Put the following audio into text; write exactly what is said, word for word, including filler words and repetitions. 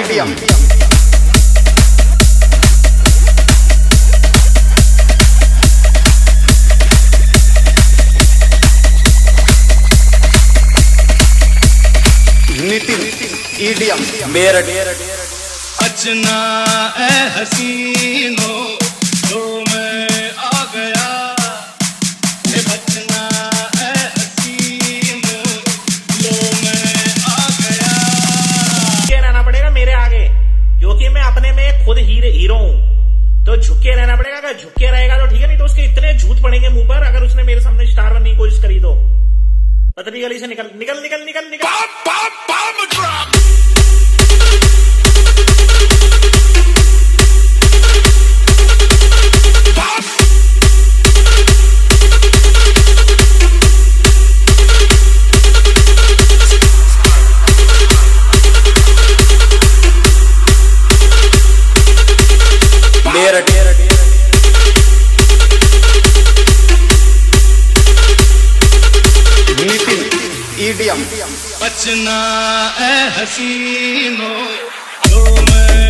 EDM Nitin EDM Meerut अचना ए हसीनो तो मैं आ गया, ए बचना ए हसीनो तो मैं आ गया। झुके रहना पड़ेगा मेरे आगे, क्योंकि मैं अपने में खुद हीरे हीरो हूं, तो झुके रहना पड़ेगा। अगर झुके रहेगा तो ठीक है, नहीं तो उसके इतने झूठ पड़ेंगे मुंह पर अगर उसने मेरे सामने स्टार बनने की कोशिश करी तो। पतली गली से निकल निकल निकल निकल निकल Bomb, bomb, bomb drop. Meerut Nitin EDM बचना ए हसीनो तो मैं